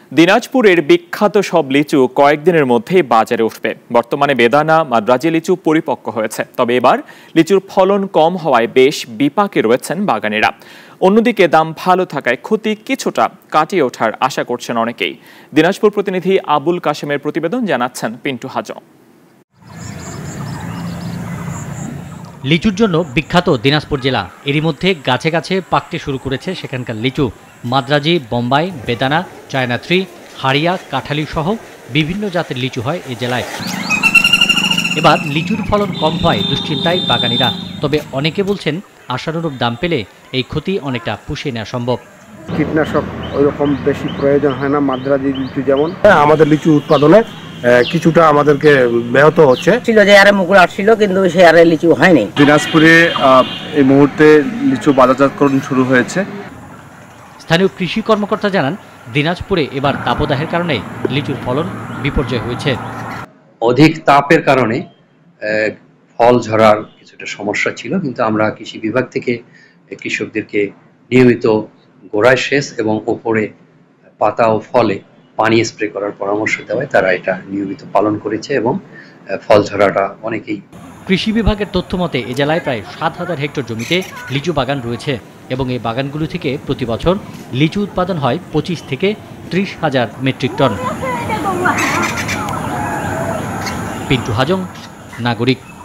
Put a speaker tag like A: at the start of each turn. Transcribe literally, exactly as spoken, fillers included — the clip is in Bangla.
A: দিনাজপুরের বিখ্যাত সব লিচু কয়েকদিনের মধ্যেই বাজারে উঠবে। বর্তমানে বেদানা মাদ্রাজি লিচু পরিপক্ক হয়েছে, তবে এবার লিচুর ফলন কম হওয়ায় বেশ বিপাকে রয়েছেন বাগানীরা। অন্যদিকে দাম ভালো থাকায় ক্ষতি কিছুটা কাটিয়ে ওঠার আশা করছেন অনেকেই। দিনাজপুর প্রতিনিধি আবুল কাশেমের প্রতিবেদন, জানাচ্ছেন পিন্টু হাজং।
B: লিচুর জন্য বিখ্যাত দিনাজপুর জেলা, এরই মধ্যে গাছে গাছে পাকতে শুরু করেছে সেখানকার লিচু। মাদ্রাজি, বোম্বাই, বেদানা, চায়না থ্রি, হাড়িয়া, কাঠালি সহ বিভিন্ন জাতের লিচু হয় এই জেলায়। এবার লিচুর ফলন কম হয় দুশ্চিন্তায় বাগানীরা, তবে অনেকে বলছেন আশানুরূপ দাম পেলে এই ক্ষতি অনেকটা পুষিয়ে নেওয়া সম্ভব।
C: কীটনাশক ওইরকম বেশি প্রয়োজন হয় না মাদ্রাজি লিচু যেমন।
D: আমাদের লিচু উৎপাদনে কিছুটা আমাদেরকে ব্যাহত হচ্ছে।
E: ছিল যে আরে মুকুল আসছিল, কিন্তু সে আরে লিচু হয়নি।
F: দিনাজপুরে এই মুহূর্তে লিচু বাজারজাতকরণ শুরু হয়েছে।
B: স্থানীয় কৃষি কর্মকর্তা জানান, দিনাজপুরে এবার তাপদাহের কারণে লিচুর ফলন বিপর্যয় হয়েছে।
G: অধিক তাপের কারণে ফল ঝরার কিছুটা সমস্যা ছিল, কিন্তু আমরা কৃষি বিভাগ থেকে কৃষকদেরকে নিয়মিত গোড়ায় সেচ এবং ওপরে পাতা ও ফলে পানি স্প্রে করার পরামর্শ দেওয়ায় তারা এটা নিয়মিত পালন করেছে এবং ফল ঝরাটা অনেকেই।
B: কৃষি বিভাগের তথ্য মতে এ জেলায় প্রায় সাত হাজার হেক্টর জমিতে লিচু বাগান রয়েছে এবং এই বাগানগুলো থেকে প্রতি বছর লিচু উৎপাদন হয় পঁচিশ থেকে ত্রিশ হাজার মেট্রিক টন। পিন্টু হাজং, নাগরিক।